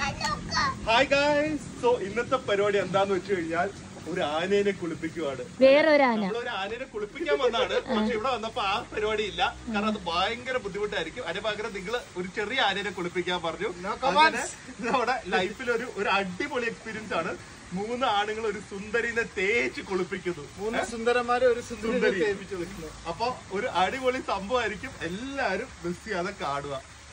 Hi guys. So ഇന്നത്തെ പരിപാടി എന്താന്ന് വെച്ച് കഴിഞ്ഞാൽ ഒരു ആനേനെ കുളിപ്പിക്കുവാണ്. നമ്മളൊരു ആനേനെ കുളിപ്പിക്കാൻ വന്നാണ്. പക്ഷെ ഇവിടെ വന്നപ്പോ ആ പരിപാടി ഇല്ല. കാരണം അത് ഭയങ്കര ബുദ്ധിമുട്ടായിരിക്കും. അതിന് പകരം നിങ്ങൾ ഒരു ചെറിയ ആനേനെ കുളിപ്പിക്കാൻ പറഞ്ഞു. അങ്ങനെ നമ്മുടെ ലൈഫിൽ ഒരു അടിപൊളി എക്സ്പീരിയൻസ് ആണ്. 3 ആണുങ്ങൾ ഒരു സുന്ദരിനെ തേച്ച് കുളിപ്പിക്കുന്നു. 3 സുന്ദരന്മാരെ ഒരു സുന്ദരി തേപ്പിച്ചു. അപ്പൊ ഒരു അടിപൊളി സംഭവമായിരിക്കും. എല്ലാരും മിസ് ചെയ്യാതെ കാണുക.